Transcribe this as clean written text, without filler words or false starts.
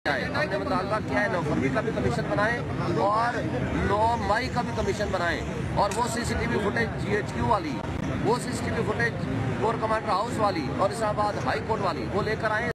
हमने मुतालबा किया है 9 फरवरी का भी कमीशन बनाएं और 9 मई का भी कमीशन बनाएं और वो सीसीटीवी फुटेज GHQ वाली, वो CCTV footage core commander house वाली और इस्लामाबाद हाई कोर्ट वाली वो लेकर आए।